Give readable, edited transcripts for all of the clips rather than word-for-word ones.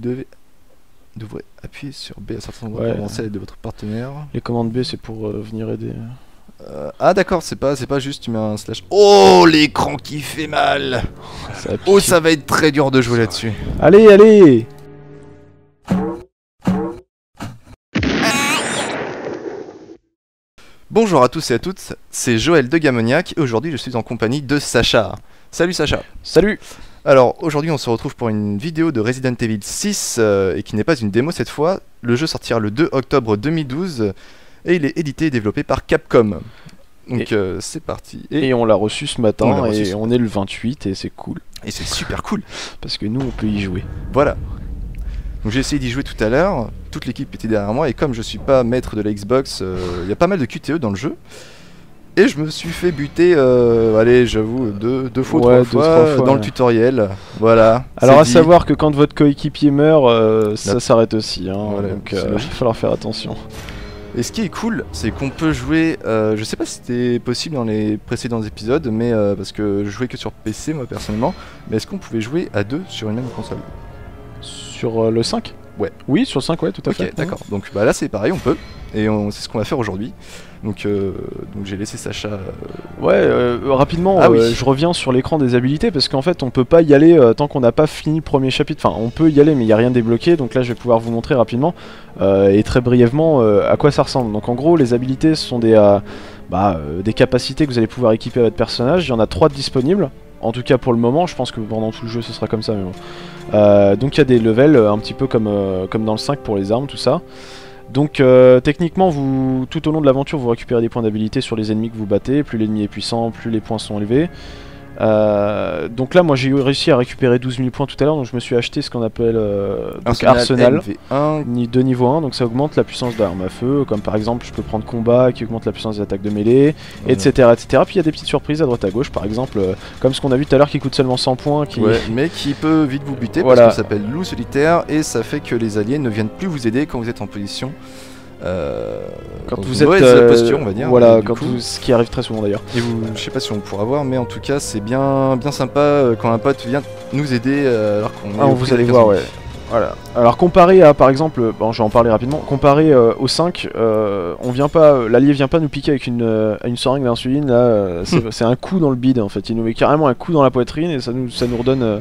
devrez appuyer sur B à certains endroits pour avancer à l'aide de votre partenaire. Les commandes B, c'est pour venir aider. Ah d'accord, c'est pas juste tu mets un slash. Oh, l'écran qui fait mal. Oh, ça va être très dur de jouer là-dessus. Allez, allez. Bonjour à tous et à toutes, c'est Joël de Gamoniac et aujourd'hui je suis en compagnie de Sacha. Salut Sacha. Salut. Alors aujourd'hui on se retrouve pour une vidéo de Resident Evil 6 et qui n'est pas une démo cette fois. Le jeu sortira le 2 octobre 2012 et il est édité et développé par Capcom. Donc c'est parti. Et on l'a reçu ce matin on est le 28 et c'est cool. Et c'est super cool. Parce que nous on peut y jouer. Voilà. Donc j'ai essayé d'y jouer tout à l'heure, toute l'équipe était derrière moi et comme je suis pas maître de la Xbox, il y a pas mal de QTE dans le jeu. Et je me suis fait buter, allez j'avoue, deux fois, trois fois dans le tutoriel. Voilà. Alors à savoir que quand votre coéquipier meurt, ça s'arrête aussi, hein, voilà, donc il va falloir faire attention. Et ce qui est cool, c'est qu'on peut jouer, je sais pas si c'était possible dans les précédents épisodes, mais parce que je jouais que sur PC moi personnellement, mais est-ce qu'on pouvait jouer à deux sur une même console? Sur le 5? Ouais. Oui, sur le 5, ouais, tout à fait. Ok, d'accord. Donc là c'est pareil, on peut. Et c'est ce qu'on va faire aujourd'hui. Donc j'ai laissé Sacha... rapidement, je reviens sur l'écran des habilités parce qu'en fait on peut pas y aller tant qu'on n'a pas fini le premier chapitre. Enfin, on peut y aller mais il n'y a rien débloqué. Donc là je vais pouvoir vous montrer rapidement et très brièvement à quoi ça ressemble. Donc en gros les habilités sont des capacités que vous allez pouvoir équiper à votre personnage. Il y en a 3 disponibles. En tout cas pour le moment, je pense que pendant tout le jeu ce sera comme ça. Mais bon. Donc il y a des levels un petit peu comme dans le 5 pour les armes, tout ça. Donc techniquement, tout au long de l'aventure, vous récupérez des points d'habilité sur les ennemis que vous battez. Plus l'ennemi est puissant, plus les points sont élevés. Donc là, moi j'ai réussi à récupérer 12 000 points tout à l'heure, donc je me suis acheté ce qu'on appelle Arsenal de niveau 1, donc ça augmente la puissance d'armes à feu, comme par exemple je peux prendre combat qui augmente la puissance des attaques de mêlée, etc., etc. Puis il y a des petites surprises à droite à gauche, par exemple comme ce qu'on a vu tout à l'heure qui coûte seulement 100 points, mais qui peut vite vous buter parce que ça s'appelle loup solitaire et ça fait que les alliés ne viennent plus vous aider quand vous êtes en position. Quand vous êtes posture, on va dire. Voilà, ce qui arrive très souvent d'ailleurs. Et je sais pas si on pourra voir, mais en tout cas, c'est bien sympa quand un pote vient nous aider alors qu'on. Vous allez voir, ouais. Voilà. Alors comparé à, par exemple, je vais en parler rapidement. Comparé au 5, l'allié vient pas nous piquer avec une seringue d'insuline. Là, c'est un coup dans le bide en fait. Il nous met carrément un coup dans la poitrine et ça nous redonne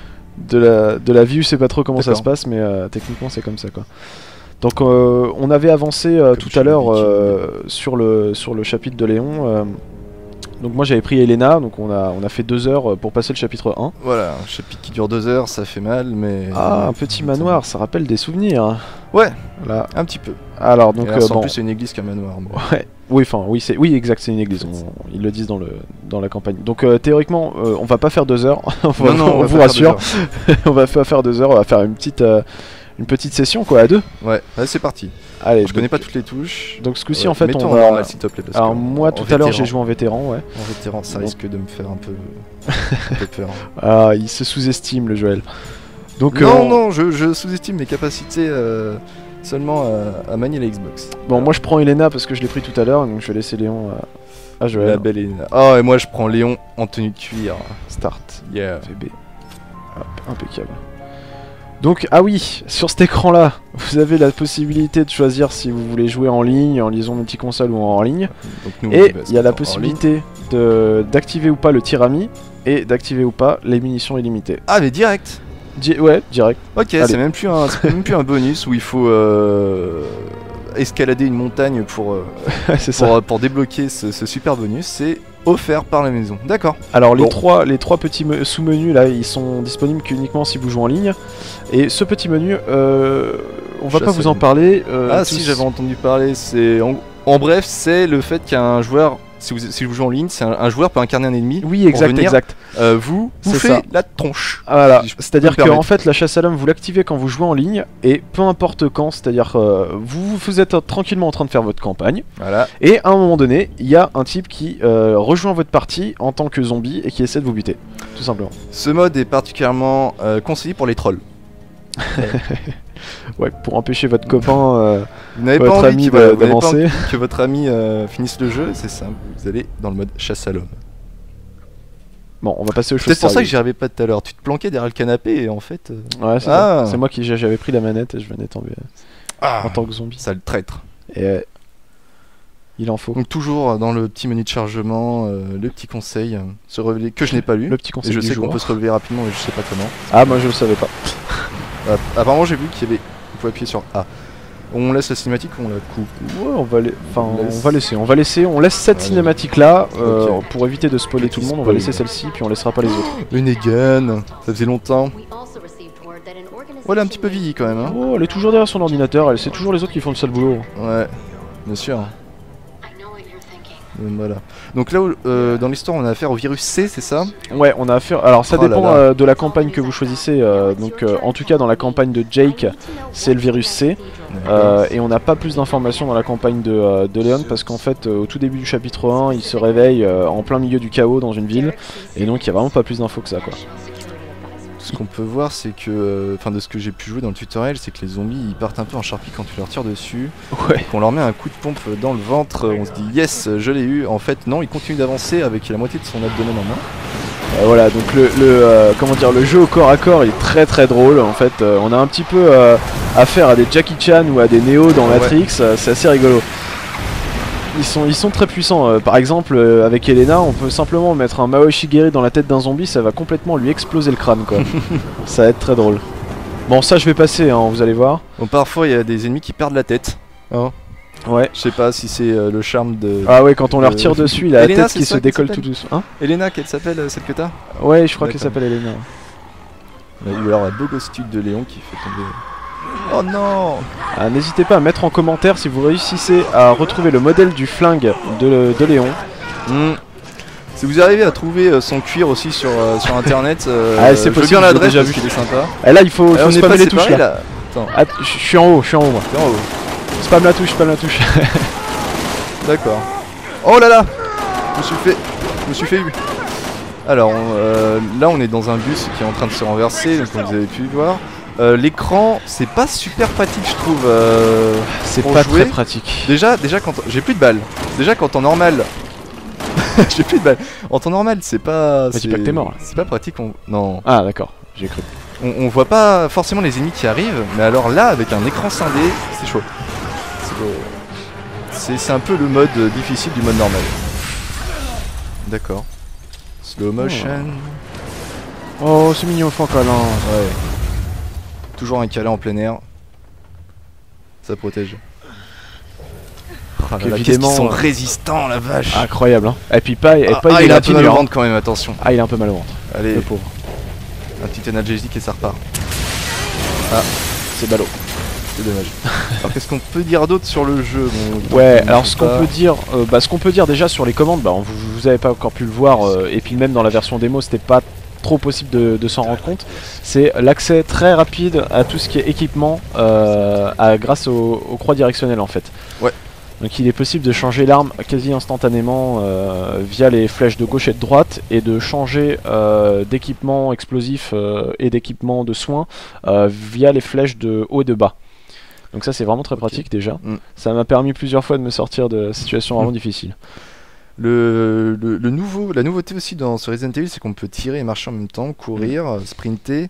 de la vie. Je sais pas trop comment ça se passe, mais techniquement c'est comme ça quoi. Donc on avait avancé tout à l'heure sur le chapitre de Léon. Donc moi j'avais pris Elena, donc on a fait 2 heures pour passer le chapitre 1. Voilà, un chapitre qui dure 2 heures, ça fait mal, mais... Ah, un petit manoir, ça rappelle des souvenirs. Ouais, là. Un petit peu. Alors donc... en plus c'est une église qu'un manoir. Mais... Ouais. Oui, exact, c'est une église, ils le disent dans la campagne. Donc théoriquement, on va pas faire 2 heures, on vous rassure. On va pas faire 2 heures, on va faire une petite session quoi, à 2. Ouais, c'est parti. Allez, je connais pas toutes les touches. Donc ce coup-ci en fait on va... normal s'il te plaît. Alors moi tout à l'heure j'ai joué en vétéran, ouais. En vétéran ça risque de me faire un peu peur. Ah, il se sous-estime le Joël. Donc, non, je sous-estime mes capacités seulement à manier la Xbox. Bon, moi je prends Elena parce que je l'ai pris tout à l'heure, donc je vais laisser Léon à Joël. La belle Elena. Oh, et moi je prends Léon en tenue de cuir. Start. Yeah. VB. Hop, impeccable. Donc, ah oui, sur cet écran là, vous avez la possibilité de choisir si vous voulez jouer en ligne, en liaison multiconsole ou en ligne. Donc, et il y a la possibilité d'activer ou pas le tir ami et d'activer ou pas les munitions illimitées. Ah mais direct. Ouais, direct. Ok, c'est même plus un bonus où il faut escalader une montagne pour débloquer ce super bonus, c'est offert par la maison. D'accord. Alors les trois petits sous-menus là, ils sont disponibles qu'uniquement si vous jouez en ligne. Et ce petit menu, on va pas vous en parler. Si j'avais entendu parler, c'est en bref, c'est le fait qu'un joueur, si vous jouez en ligne, c'est un joueur peut incarner un ennemi. Oui, exact. Vous fait la tronche. Voilà. C'est-à-dire qu'en fait, la chasse à l'homme, vous l'activez quand vous jouez en ligne et peu importe quand. C'est-à-dire vous êtes tranquillement en train de faire votre campagne. Voilà. Et à un moment donné, il y a un type qui rejoint votre partie en tant que zombie et qui essaie de vous buter, tout simplement. Ce mode est particulièrement conseillé pour les trolls. Ouais, pour empêcher votre copain, vous n'avez pas envie que votre ami finisse le jeu, c'est simple, vous allez dans le mode chasse à l'homme. Bon, on va passer aux choses C'est pour ça que sérieuses. j'y arrivais pas tout à l'heure. Tu te planquais derrière le canapé et en fait. Ouais, c'est ça. C'est moi qui j'avais pris la manette et je venais tomber en tant que zombie. Sale traître. Et il en faut. Donc toujours dans le petit menu de chargement, le petit conseil, se relever que je n'ai pas lu. Le petit conseil et je du sais jour. qu'on peut se relever rapidement mais je sais pas comment. Ah, moi je le savais pas. Apparemment j'ai vu qu'il y avait... On pouvait appuyer sur A. On laisse la cinématique ou on la coupe? Ouais, on va laisser. On laisse cette cinématique là Ok. pour éviter de spoiler tout le monde. On va laisser celle-ci puis on laissera pas les autres. Une Negan, ça faisait longtemps. Oh, elle est un petit peu vieillie quand même. Hein. Oh, elle est toujours derrière son ordinateur. C'est toujours les autres qui font le sale boulot. Ouais, bien sûr. Voilà. Donc là, dans l'histoire, on a affaire au virus C, c'est ça? Ouais, on a affaire. Alors ça Oh là dépend là. de la campagne que vous choisissez. En tout cas, dans la campagne de Jake, c'est le virus C. Et on n'a pas plus d'informations dans la campagne de Leon parce qu'en fait, au tout début du chapitre 1, il se réveille en plein milieu du chaos dans une ville. Et donc, il y a vraiment pas plus d'infos que ça, quoi. Ce qu'on peut voir, c'est que, enfin, de ce que j'ai pu jouer dans le tutoriel, c'est que les zombies ils partent un peu en charpie quand tu leur tires dessus. Ouais. Qu'on leur met un coup de pompe dans le ventre, on se dit yes, je l'ai eu. En fait, non, il continue d'avancer avec la moitié de son abdomen en main. Voilà, donc comment dire, le jeu au corps à corps il est très très drôle. En fait, on a un petit peu affaire à des Jackie Chan ou à des Neo dans Matrix. C'est assez rigolo. Ils sont très puissants. Par exemple, avec Elena, on peut simplement mettre un Mao Shigeri dans la tête d'un zombie, ça va complètement lui exploser le crâne, quoi. Ça va être très drôle. Bon, ça je vais passer, hein, vous allez voir. Bon, parfois, il y a des ennemis qui perdent la tête. Hein. Ouais. Je sais pas si c'est le charme de... Ah ouais, quand on leur tire dessus, il a la Elena, tête c'est qui ça se qu'elle décolle tout s'appelle doucement. Hein? Elena, qu'elle s'appelle, celle que t'as? Ouais, je crois qu'elle D'accord. s'appelle Elena. Ou alors la beau gostude de Léon qui fait tomber... Oh non! Ah, n'hésitez pas à mettre en commentaire si vous réussissez à retrouver le modèle du flingue de Léon. Si vous arrivez à trouver son cuir aussi sur internet, Ah, c'est je veux possible, bien j'ai l'adresse déjà parce vu. qu'il est sympa. Et là, il faut on est spammer pas les touches séparés, là. là. Attends, Ah, je suis en haut, moi. t'es en haut. Spam la touche, spam la touche. D'accord. Oh là là! Je me suis fait eu. Alors là on est dans un bus qui est en train de se renverser, donc comme vous avez pu voir. L'écran c'est pas super pratique je trouve. C'est pour pas jouer. très pratique. Déjà quand j'ai plus de balles. Déjà quand en normal. J'ai plus de balles. En temps normal c'est pas. Bah, dis pas que t'es mort, là. C'est pas pratique. Non. Ah, d'accord, j'ai cru. On voit pas forcément les ennemis qui arrivent, mais alors là avec un écran scindé, c'est chaud. C'est un peu le mode difficile du mode normal. D'accord. Slow motion. Oh, c'est mignon, faut un câlin. Ouais. Toujours un câlin en plein air. Ça protège. Ah là là, qu'est-ce qu'ils sont résistants la vache. Incroyable, hein. Et puis pas il a un peu mal au ventre quand même, attention. Ah, il a un peu mal au ventre. Allez, Le pauvre. un petit analgésique et ça repart. Ah, c'est ballot. C'est dommage. Alors qu'est-ce qu'on peut dire d'autre sur le jeu? Bon, Ouais, alors ce qu'on peut dire déjà sur les commandes, vous avez pas encore pu le voir, et puis même dans la version démo c'était pas trop possible de s'en rendre compte, c'est l'accès très rapide à tout ce qui est équipement grâce aux croix directionnelles en fait. Ouais. Donc il est possible de changer l'arme quasi instantanément via les flèches de gauche et de droite et de changer d'équipement explosif et d'équipement de soins via les flèches de haut et de bas. Donc ça c'est vraiment très pratique déjà. Ça m'a permis plusieurs fois de me sortir de situations vraiment difficiles. La nouveauté aussi dans ce Resident Evil c'est qu'on peut tirer et marcher en même temps, courir, sprinter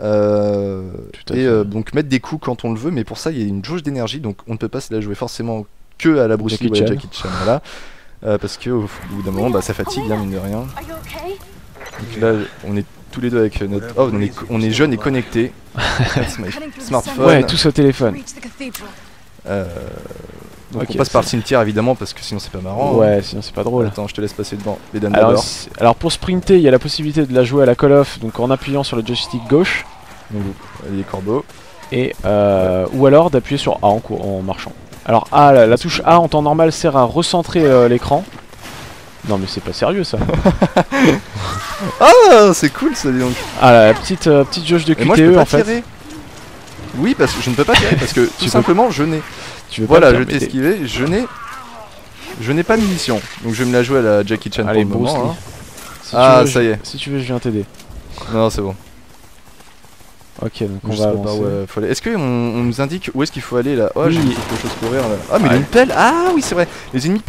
donc mettre des coups quand on le veut, mais pour ça il y a une jauge d'énergie donc on ne peut pas se la jouer forcément que à la Bruce Lee ou à Jackie Chan, voilà. Parce que au bout d'un moment ça fatigue hein, mine de rien. Donc là on est tous les deux avec notre... Oh on est jeunes et connectés. Smartphone. Ouais, tous au téléphone. Donc on passe par le cimetière évidemment parce que sinon c'est pas marrant. Ouais, sinon c'est pas drôle. Attends, je te laisse passer devant. Mesdames d'abord. Alors pour sprinter, il y a la possibilité de la jouer à la Call of, donc en appuyant sur le joystick gauche. Donc les corbeaux. Et ou alors d'appuyer sur A en marchant. Alors A, la touche A en temps normal sert à recentrer l'écran. Non mais c'est pas sérieux ça. Ah c'est cool ça dis donc. Ah la petite jauge de QTE moi, je peux pas en fait. tirer. Oui parce que je ne peux pas tirer parce que tout simplement je n'ai. Voilà, je t'ai esquivé, je n'ai pas de munitions. Donc je vais me la jouer à la Jackie Chan Allez, pour le moment. Hein. Si ah veux, ça y est. Si tu veux je viens t'aider. Non c'est bon. Ok donc on je va sais pas où faut aller. Est-ce qu'on nous indique où est-ce qu'il faut aller là? Oh oui. j'ai quelque chose courir là. Ah mais il y a une pelle. Ah oui c'est vrai. Les ennemis peuvent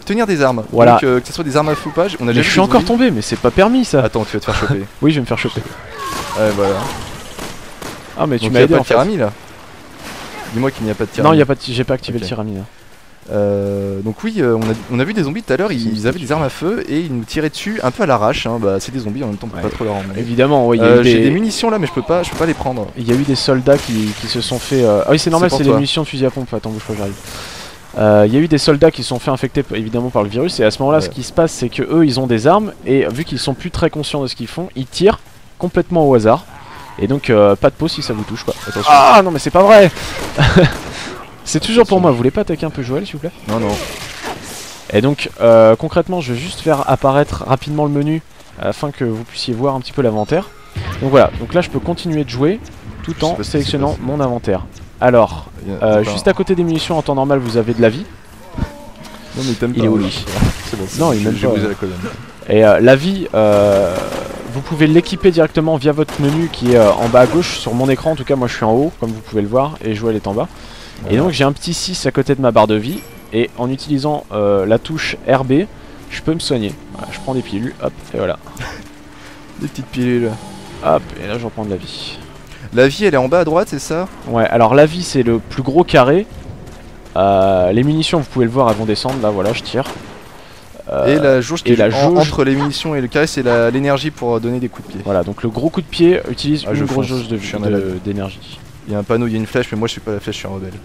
tenir des armes. Voilà. Donc que ce soit des armes à feu ou pas, on a Mais je suis encore tombé, mais c'est pas permis ça. Attends, tu vas te faire choper. Oui, je vais me faire choper. Ouais, voilà. Ah, mais tu Donc m'as y a aidé pas en de fait. tyramie là. Dis-moi qu'il n'y a pas de tyramie. Non, y a pas de... j'ai pas activé Ok. le tyramie là. Donc oui, on a vu des zombies tout à l'heure, ils avaient des armes à feu et ils nous tiraient dessus un peu à l'arrache. Hein. Bah, c'est des zombies, en même temps on peut Ouais. pas trop leur emmener. Évidemment, ouais, y a eu J'ai des munitions là, mais je peux pas les prendre. Il y a eu des soldats qui se sont fait. Ah oui, c'est normal, C'est pour c'est des toi. munitions de fusil à pompe. Attends, bouge pas, j'arrive. Il y a eu des soldats qui se sont fait infecter évidemment par le virus, et à ce moment-là, Ouais. ce qui se passe, c'est que eux, ils ont des armes, et vu qu'ils sont plus très conscients de ce qu'ils font, ils tirent complètement au hasard. Et donc, pas de pause si ça vous touche, quoi. Attention. Ah non, mais c'est pas vrai. C'est toujours pour moi. Vous voulez pas attaquer un peu Joël, s'il vous plaît? Non, non. Et donc, concrètement, je vais juste faire apparaître rapidement le menu afin que vous puissiez voir un petit peu l'inventaire. Donc voilà, donc là je peux continuer de jouer tout Je sais en pas ce qui sélectionnant s'est passé. mon inventaire. Alors, juste à côté des munitions en temps normal, vous avez de la vie. Non, mais t'aimes Il pas. est où lui? C'est bon, Non, il m'aime j'ai pas. brisé la colonne. Et la vie, vous pouvez l'équiper directement via votre menu qui est en bas à gauche sur mon écran. En tout cas, moi je suis en haut, comme vous pouvez le voir, et Joël est en bas. Et donc j'ai un petit 6 à côté de ma barre de vie, et en utilisant la touche RB, je peux me soigner. Voilà, je prends des pilules, hop, et voilà. Des petites pilules. Hop, et là je reprends de la vie. La vie, elle est en bas à droite, c'est ça? Ouais, alors la vie c'est le plus gros carré. Les munitions, vous pouvez le voir, elles vont descendre, là voilà, je tire. Et la jauge qui et est la jauge- entre les munitions et le carré, c'est l'énergie pour donner des coups de pied. Voilà, donc le gros coup de pied utilise Ah, une je grosse fonce, jauge de je suis un malade. d'énergie. Il y a un panneau, il y a une flèche, mais moi je suis pas la flèche, je suis un rebelle.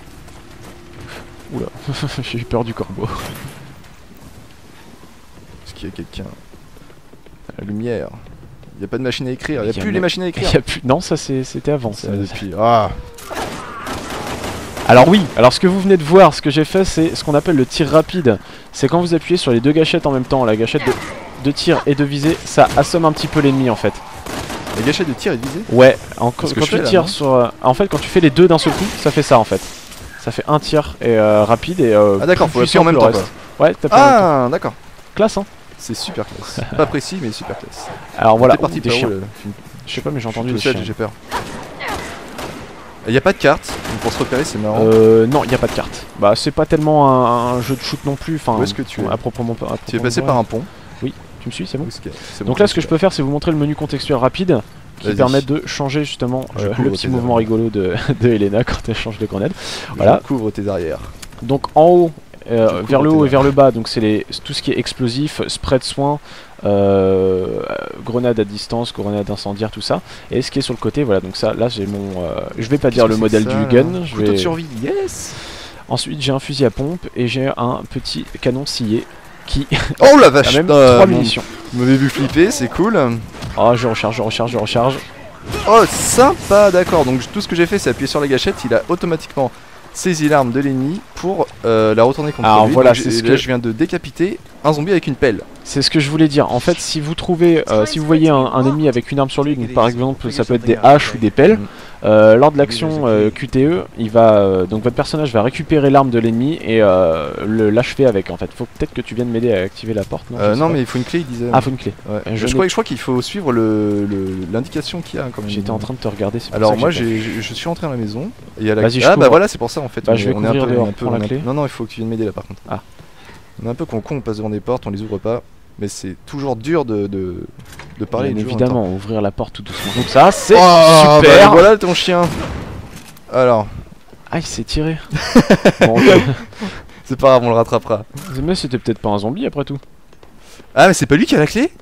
Oula, j'ai eu peur du corbeau. Est-ce qu'il y a quelqu'un? La lumière. Il n'y a pas de machine à écrire, il n'y a Il y a plus les même- machines à écrire. Y a plus... Non, ça c'était avant. Ça, depuis... Ah. Alors oui, alors ce que vous venez de voir, ce que j'ai fait, c'est ce qu'on appelle le tir rapide. C'est quand vous appuyez sur les deux gâchettes en même temps, la gâchette de tir et de visée, ça assomme un petit peu l'ennemi en fait. La gâchette de tir est visée? Ouais, C'est ce que quand je fais, tu là, tires non sur... en fait, quand tu fais les deux d'un seul coup, ça fait ça en fait. Ça fait un tir et rapide et Ah d'accord, faut plus appuyer en même puissant temps que quoi. le reste. Ouais, t'as pas le temps. Ah d'accord. Classe hein. C'est super classe. Pas précis mais super classe. Alors voilà, T'es parti des par où, chiens. là Je sais pas mais j'ai Je suis entendu tout des seul, chiens. j'ai peur. Il n'y a pas de carte, donc pour se repérer c'est marrant. Non, y a pas de carte. Bah c'est pas tellement un jeu de shoot non plus, enfin Où est-ce que tu es à proprement pas. Tu es passé par un pont. Tu me suis, c'est bon. C'est Donc là ce que je peux faire c'est vous montrer le menu contextuel rapide qui Vas-y. permet de changer justement Je le couvre petit tes mouvement arrières. rigolo de Elena quand elle change de grenade. Voilà. Voilà. Couvre tes arrières. Donc en haut, couvre vers le tes haut et arrières. vers le bas, donc c'est tout ce qui est explosif, spray de soins, grenade à distance, grenade incendiaire, tout ça. Et ce qui est sur le côté, voilà, donc ça, là j'ai mon... je vais pas dire le modèle du gun, je Couteau de vais... survie, yes. Ensuite j'ai un fusil à pompe et j'ai un petit canon scié qui Oh la a vache. même putain, 3 bon, munitions. Vous m'avez vu flipper, c'est cool. Oh je recharge. Oh sympa, d'accord. Donc tout ce que j'ai fait c'est appuyer sur la gâchette, il a automatiquement saisi l'arme de l'ennemi pour la retourner contre Alors lui. voilà, Donc, c'est ce là que- je viens de décapiter un zombie avec une pelle. C'est ce que je voulais dire. En fait, si vous trouvez, si vous voyez un ennemi avec une arme sur lui, donc par exemple, ça peut être des haches ou des pelles, lors de l'action QTE, il va, donc votre personnage va récupérer l'arme de l'ennemi et l'achever avec. En fait, faut peut-être que tu viennes m'aider à activer la porte. Non, je sais Non pas. mais il faut une clé, il disait. Ah, faut une clé. Ouais. je Je crois qu'il faut suivre l'indication qu'il y a. Comme J'étais en train de te regarder. c'est pour Alors ça que moi j'ai je suis rentré à la maison. Et il y a la... Vas-y, je Ah bah couvre. voilà c'est pour ça en fait. Bah, je vais on est un couvrir peu, dehors, on est un peu- prends la on est un- clé. Non non il faut que tu viennes m'aider là par contre. Ah. On est un peu con, on passe devant des portes, on les ouvre pas. Mais c'est toujours dur de parler. Bien et de jouer en même temps. évidemment, ouvrir la porte tout doucement. Donc ça, c'est Oh, super. bah, voilà ton chien. Alors, Ah, il s'est tiré. Bon, ok. c'est pas grave, on le rattrapera. Mais c'était peut-être pas un zombie après tout. Ah mais c'est pas lui qui a la clé?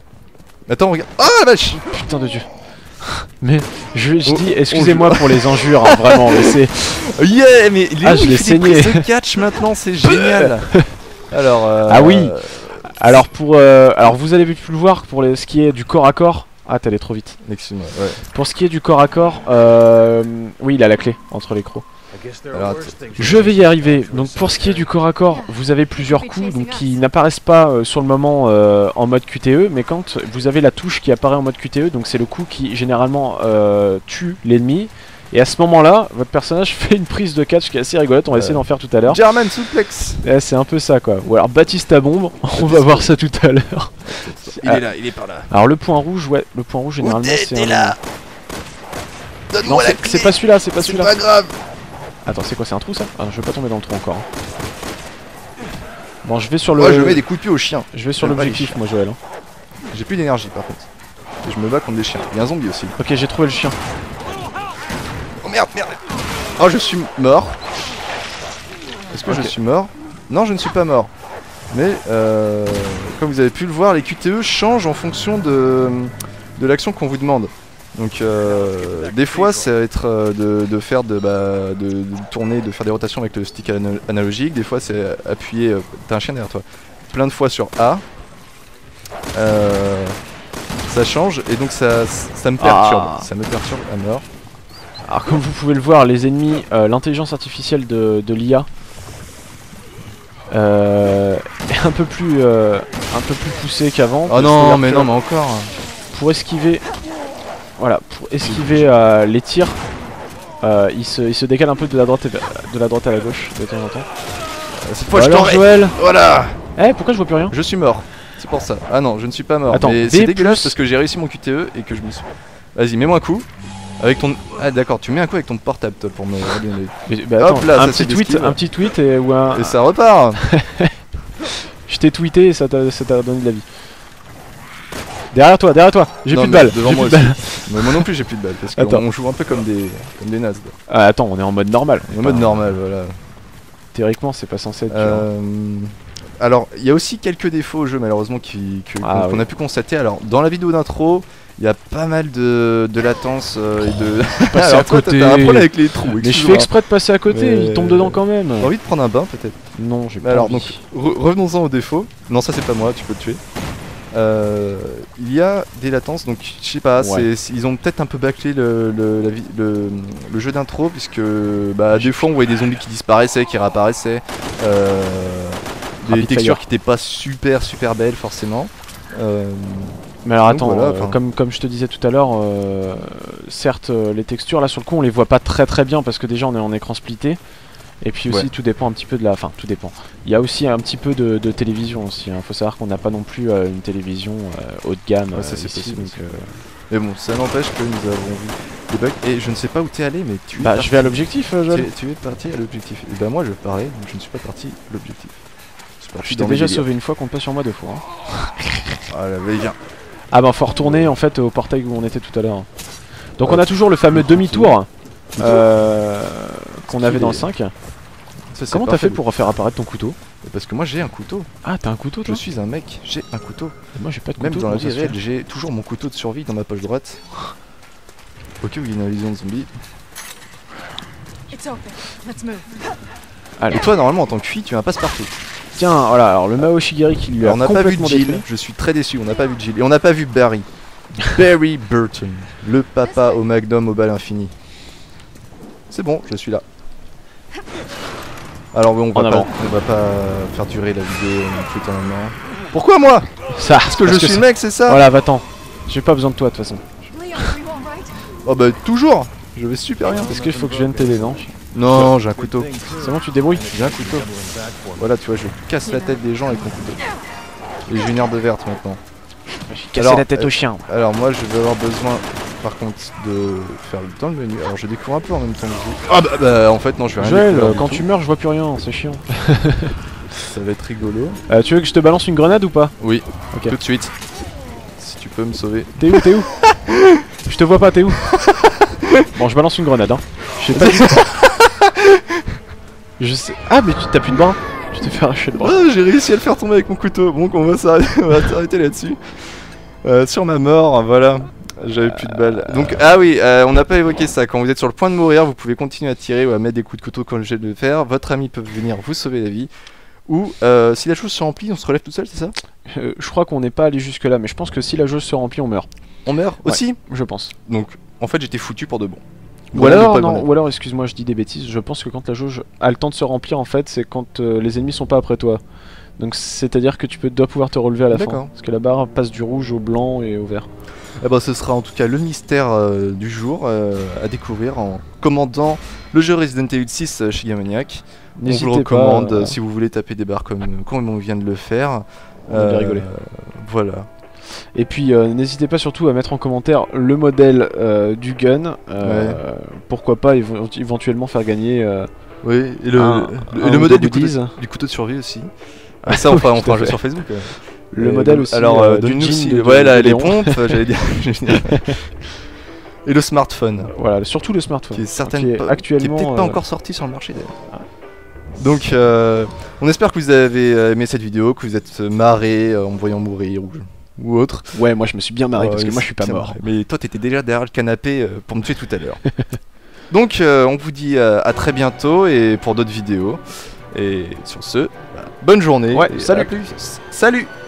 Attends regarde. Oh la vache. Putain de Dieu. Mais je Oh, dis, excusez-moi pour les injures, hein, vraiment, mais c'est. Yeah mais Ah, Léo, je il l'ai fait des saigné. prises de catch maintenant, c'est génial. Alors Ah oui. Alors alors vous allez plus le voir pour ce qui est du corps à corps. Ah, t'es allé trop vite. Excuse-moi, ouais. Pour ce qui est du corps à corps, oui, il a la clé entre les crocs. Alors, Je vais y arriver. Donc pour ce qui est du corps à corps, vous avez plusieurs coups donc qui n'apparaissent pas sur le moment en mode QTE, mais quand vous avez la touche qui apparaît en mode QTE, donc c'est le coup qui généralement tue l'ennemi. Et à ce moment-là, votre personnage fait une prise de catch qui est assez rigolote, on va essayer d'en faire tout à l'heure. German suplex. C'est un peu ça quoi. Ou alors Baptiste bombe, on va voir ça tout à l'heure. Il est là, il est par là. Alors le point rouge, ouais, le point rouge généralement c'est un... là. Non, Donne-moi la clé. c'est pas celui-là, c'est pas C'est pas celui-là. grave. Attends, c'est quoi, c'est un trou ça? Ah, je vais pas tomber dans le trou encore. Hein. Bon, je vais sur le. Moi, je mets des coups de pied aux chiens. Je vais sur l'objectif, moi, Joël. Hein. J'ai plus d'énergie par contre. Et je me bats contre des chiens. Il y a un zombie aussi. Ok, j'ai trouvé le chien. Oh merde, merde. Oh, je suis mort. Est-ce que je suis mort? Non, je ne suis pas mort. Mais comme vous avez pu le voir, les QTE changent en fonction de l'action qu'on vous demande. Donc des fois ça va être de faire de tourner, de faire des rotations avec le stick analogique. Des fois c'est appuyer, t'as un chien derrière toi, plein de fois sur A. Ça change et donc ça me perturbe. Ça me perturbe à mort. Alors comme vous pouvez le voir, les ennemis, l'intelligence artificielle de l'IA est un peu plus poussée qu'avant. Oh non, mais non, mais encore. Pour esquiver, voilà, pour esquiver les tirs, il se décale un peu de la droite à la gauche de temps en temps. Cette fois, alors, Joël. Voilà. Eh, pourquoi je vois plus rien? Je suis mort. C'est pour ça. Ah non, je ne suis pas mort. Attends, mais c'est dégueulasse parce que j'ai réussi mon QTE et que je me suis. Vas-y, mets-moi un coup. Avec ton. Ah d'accord, tu mets un coup avec ton portable toi pour me redonner. Bah, attends, là, un petit tweet et ou un. Et ça repart. Je t'ai tweeté et ça t'a donné de la vie. Derrière toi, j'ai plus de balles. Devant moi aussi. Mais moi non plus j'ai plus de balles parce qu'on joue un peu comme des nazes. Ah, attends, on est en mode normal. En mode normal, voilà. Théoriquement, c'est pas censé être. Alors, il y a aussi quelques défauts au jeu malheureusement qu'on a pu constater. Alors, dans la vidéo d'intro, il y a pas mal de latence et de. Passer à côté. T'as un problème avec les trous. Mais je fais exprès de passer à côté, il tombe dedans quand même. T'as envie de prendre un bain peut-être? Non, j'ai pas. Alors envie. donc revenons-en aux défauts. Non, ça c'est pas moi, tu peux te tuer. Il y a des latences, donc je sais pas, ils ont peut-être un peu bâclé le jeu d'intro, puisque des fois on voyait des zombies qui disparaissaient, qui réapparaissaient, des textures qui n'étaient pas super belles forcément. Mais alors attends, voilà, comme je te disais tout à l'heure, certes les textures là sur le coup on les voit pas très bien parce que déjà on est en écran splitté. Et puis aussi tout dépend un petit peu de la... Enfin tout dépend. Il y a aussi un petit peu de télévision aussi. Faut savoir qu'on n'a pas non plus une télévision haut de gamme ça, c'est ici. Possible, donc, Mais bon, ça n'empêche que nous avons vu des bugs. Et je ne sais pas où t'es allé, mais tu es je vais à l'objectif, Joël. Tu es parti à l'objectif. Et moi je parlais, donc je ne suis pas parti à l'objectif. Je t'ai déjà sauvé une fois, compte pas sur moi 2 fois. Hein. Ah là, viens. Ah bah faut retourner en fait au portail où on était tout à l'heure. Donc on a toujours le fameux demi-tour qu'on avait dans le 5. Comment t'as fait pour faire apparaître ton couteau? Parce que moi j'ai un couteau. Ah t'as un couteau toi? Je suis un mec, j'ai un couteau. Et moi j'ai pas de couteau. Même dans la vie réelle, j'ai toujours mon couteau de survie dans ma poche droite. Ok, où il y a une vision de zombie. Allez. Et toi normalement en tant que fille tu as un passe-partout. Tiens voilà, alors le Mao Shigeri qui lui a complètement on n'a pas vu Jill, détruit. je suis très déçu, on n'a pas vu Jill. Et on n'a pas vu Barry. Barry Burton, le papa au Magnum au bal infini. C'est bon, je suis là. Alors on va pas faire durer la vidéo plus éternellement. Pourquoi moi? Ça, parce que je suis le mec, c'est ça? Voilà, va-t'en. J'ai pas besoin de toi de toute façon. Oh bah toujours. Je vais super bien. Est-ce qu'il faut que je vienne t'aider, non? Non, j'ai un couteau. C'est bon, tu te débrouilles? J'ai un couteau. Voilà, tu vois, je casse la tête des gens avec mon couteau. Et j'ai une herbe verte maintenant. J'ai cassé la tête au chien. Alors moi, je vais avoir besoin, par contre, de faire dans le menu. Alors je découvre un peu en même temps que vous. Ah bah en fait non, je vais rien Joël, découvrir. quand tu meurs, je vois plus rien, c'est chiant. Ça va être rigolo. Tu veux que je te balance une grenade ou pas? Oui, ok. Tout de suite. Si tu peux me sauver. T'es où? Je te vois pas, t'es où? Bon, je balance une grenade, hein. Je sais pas. Je sais. Ah, mais tu t'as plus de bras. Je t'ai fait arracher le bras. Ah, j'ai réussi à le faire tomber avec mon couteau. Bon, on va s'arrêter là-dessus. Sur ma mort, voilà. J'avais plus de balles. Donc, ah oui, on n'a pas évoqué ça. Quand vous êtes sur le point de mourir, vous pouvez continuer à tirer ou à mettre des coups de couteau comme je viens de le faire. Votre ami peut venir vous sauver la vie. Ou si la chose se remplit, on se relève tout seul, c'est ça? Je crois qu'on n'est pas allé jusque là, mais je pense que si la jauge se remplit, on meurt. On meurt aussi? Je pense. Donc, en fait, j'étais foutu pour de bon. Ou alors, excuse-moi, je dis des bêtises. Je pense que quand la jauge a le temps de se remplir, en fait, c'est quand les ennemis sont pas après toi. Donc, c'est-à-dire que dois pouvoir te relever à la fin. Parce que la barre passe du rouge au blanc et au vert. Eh ben, ce sera en tout cas le mystère du jour à découvrir en commandant le jeu Resident Evil 6 chez Gamaniac. On vous le recommande si vous voulez taper des barres comme on vient de le faire. On va bien rigoler. Voilà. Et puis n'hésitez pas surtout à mettre en commentaire le modèle du gun. Pourquoi pas éventuellement faire gagner oui, et le modèle du couteau de survie aussi. Mais ça, on fera un jeu sur Facebook. Le modèle aussi. Alors, d'une aussi. Ouais, là, les pompes, j'allais dire. Et le smartphone. Voilà, surtout le smartphone. Qui est actuellement. Qui est peut-être pas encore sorti sur le marché d'ailleurs. Donc, on espère que vous avez aimé cette vidéo, que vous êtes marré en me voyant mourir ou autre. Ouais, moi je me suis bien marré parce que moi je suis pas mort. Mais toi, t'étais déjà derrière le canapé pour me tuer tout à l'heure. Donc, on vous dit à très bientôt et pour d'autres vidéos. Et sur ce, bonne journée. Ouais, et salut. À plus. Salut.